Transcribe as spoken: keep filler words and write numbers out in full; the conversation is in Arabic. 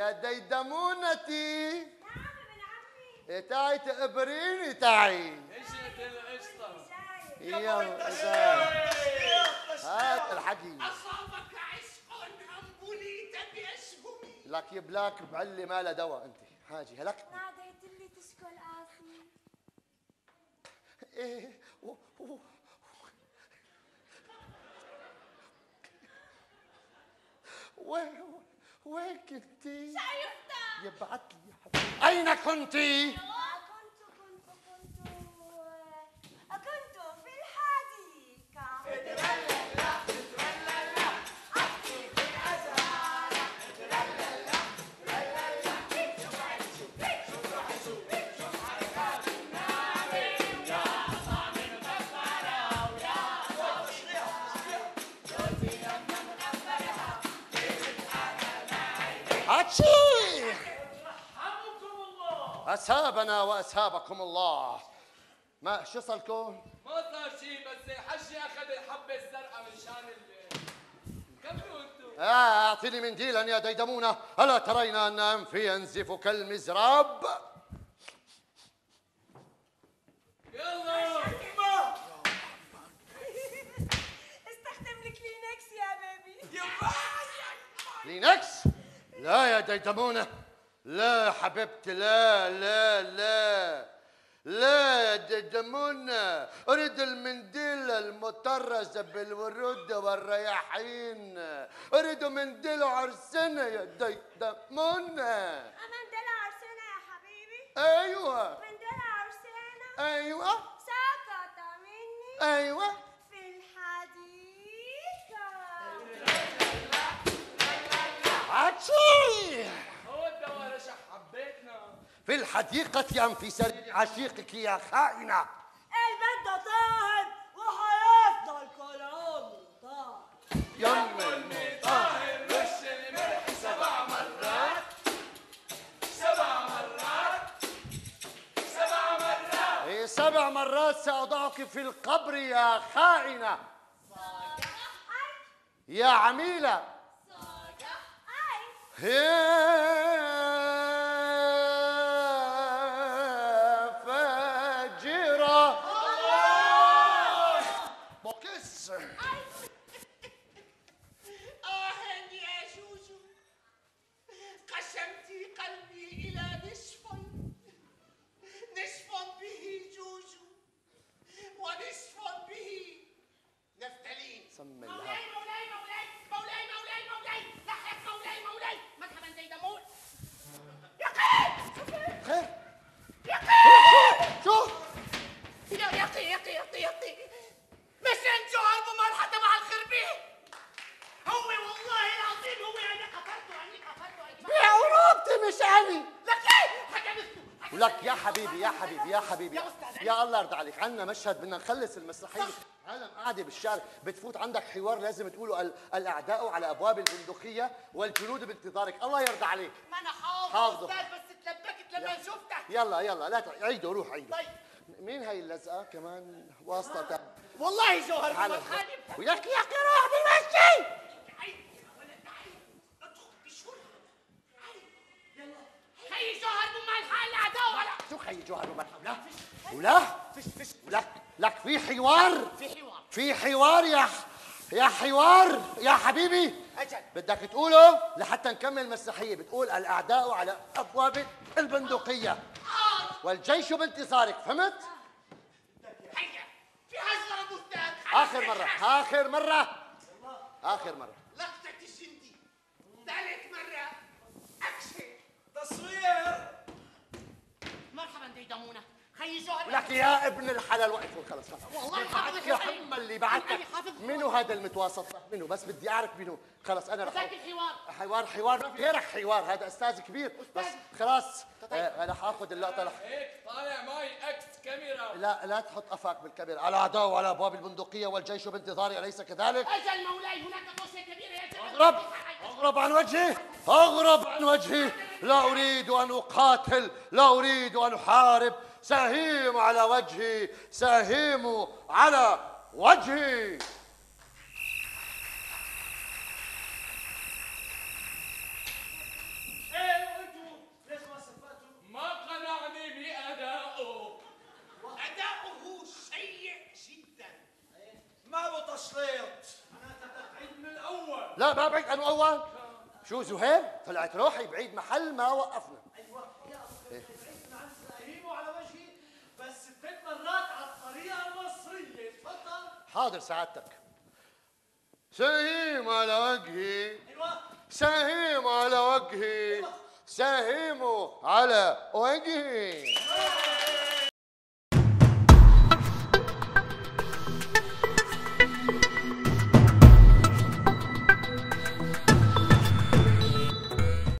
يا ديدمونتي. نعم ابن عمي. تعي تقبريني تعي. ايش القشطه؟ يلا هات الحكي. اصابك عشق ام بليت باشهمي. لك يبلاك بعلي ما لها دواء انت حاجي هلكتي. ناديت اللي تشكو القاسي. ايه وين وين كنتي؟ شايفتها. يبعت لي يا حبيبي. اين كنتي؟ كنت كنت كنت كنت في الحديقة. اترلل اترلل أحكي في الأزهار. اترلل اترلل شوف عيشو شوف عيشو شوف حركات النار ويا أصابع مغفرة ويا صوت جوزي لما مغفرها هاتشي. رحمكم الله. أسابنا وأسابكم الله. ما شو صلكم؟ ما صار شيء بس حجي اخذ الحبه الزرقاء من شان ال كملوا انتم. آه أعطيني منديلا يا ديدمونة. ألا ترين أن أنفي ينزف كالمزراب؟ يلا استخدم الكلينكس يا بيبي. لينكس؟ لا يا ديدمونة، لا حبيبتي، لا لا لا لا يا ديدمونة، أريد المنديل المطرز بالورود والرياحين، أريد منديل عرسنا يا ديدمونة. منديل عرسنا يا حبيبي. أيوة منديل عرسنا. أيوة سقط مني. أيوة في الحديقة. عطشي. هو الدواء رشح حبيتنا. في الحديقة أم في سرير عشيقك يا خائنة؟ البيت ده طاهر وهيفضل كلامه طاهر. يمي طاهر رش الملح سبع مرات سبع مرات سبع مرات. إيه سبع مرات سأضعك في القبر يا خائنة. يا عميلة. يا فاجرة. بوكس. آه يا جوجو قسمتي قلبي إلى نصفين، نصف به جوجو ونصف به نفتالين. سمي مولاي الله. مولاي مولاي مولاي مولاي مولاي لحق مولاي مولاي مرحبا ديدمون. خير يقين شو؟ يا يقي يقي يقي يقي مش انتو هربوا مالحة تبع الخربين. هو والله العظيم هو انا قتلته اني قتلته اني يا عروبتي مش أنا. لكن حكمته. ولك يا حبيبي يا حبيبي يا حبيبي يا أستاذ. يا الله يرضى عليك، عندنا مشهد بدنا نخلص المسرحيه. عالم قاعده بالشارع، بتفوت عندك حوار لازم تقولوا ال- الاعداء على ابواب البندقيه والجنود بانتظارك. الله يرضى عليك. ما انا حافظ حافظه. استاذ بس اتلبكت لما شفتك. يلا يلا لا ت- عيدوا روح عيدوا. طيب مين هاي اللزقه كمان واسطه؟ والله جوهر تعال مرحبا. وياك يا اخي روح بمشي. خي جوهر بما الحال الاعداء ولا شو خي جوهر ومرحب لا ولا فش فش لك لك في حوار، في حوار في حوار يا يا حوار يا حبيبي. اجل بدك تقوله لحتى نكمل المسرحيه. بتقول الاعداء على ابواب البندقيه والجيش بانتصارك. فهمت؟ هيا في هزر بستان. اخر مره اخر مره اخر مره. لقطة الجندي ثالث مرة اكشن. تصوير. مرحبا ديدمونة. خي جوهر لك يا ابن الحلال وقف خلص خلص. والله بعدك يا هم اللي بعتك. منو هذا المتواصل؟ منو بس بدي اعرف منو. خلص انا رح ذاك الحوار. حوار حوار ما في غيرك حوار. هذا استاذ كبير بس خلاص. آه، انا حاخذ اللقطه لح... هيك طالع معي اكس كاميرا. لا لا تحط قفاك بالكاميرا. الاعداء على ابواب البندقيه والجيش بانتظاري اليس كذلك؟ اجل مولاي هناك قوسة كبيرة يا جماعة. اغرب اغرب عن وجهي اغرب عن وجهي. لا اريد ان اقاتل، لا اريد ان احارب. سهيم على وجهي، سهيم على وجهي. ايه لا ما بعيد عنه اول. شو زهير؟ طلعت روحي بعيد محل ما وقفنا. ايوه يا ابو خالد بعيد عن سهيمه على وجهي بس ست مرات على الطريقه المصريه. تفضل. حاضر سعادتك. سهيم على وجهي. ايوه. سهيم على وجهي. أيوة. سهيم على وجهي.